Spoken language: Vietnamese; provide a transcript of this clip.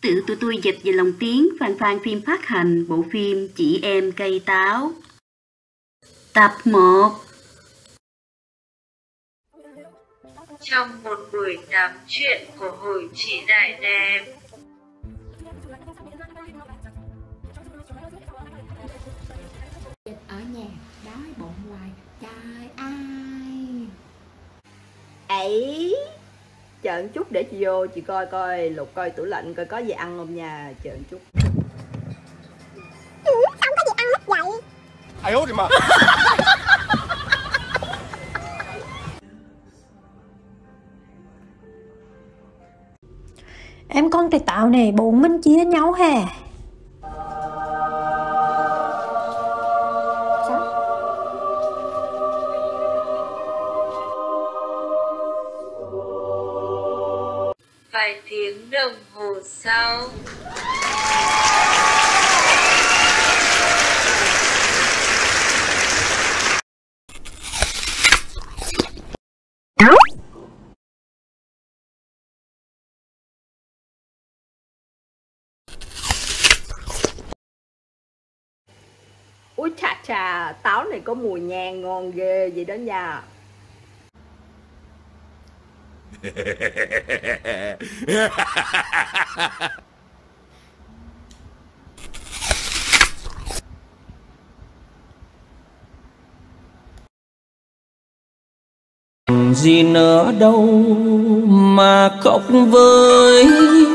Tự tụi tôi dịch về lồng tiếng fan fan phim phát hành bộ phim Chị Em Cây Táo. Tập 1. Trong một buổi tám chuyện của hội chị Đại Đẹp. Ở nhà đói bụng hoài, trời ai. Ấy, chờ một chút để chị vô, chị coi lục coi tủ lạnh coi có gì ăn không nha, chờ một chút. Sao có gì ăn hết vậy? Ai ố thì mà. Em con Tề Tạo này bọn mình chia nhau hà. Vài tiếng đồng hồ sau. Úi chà, táo này có mùi nhang ngon ghê vậy đó nha. Gì nữa đâu mà khóc với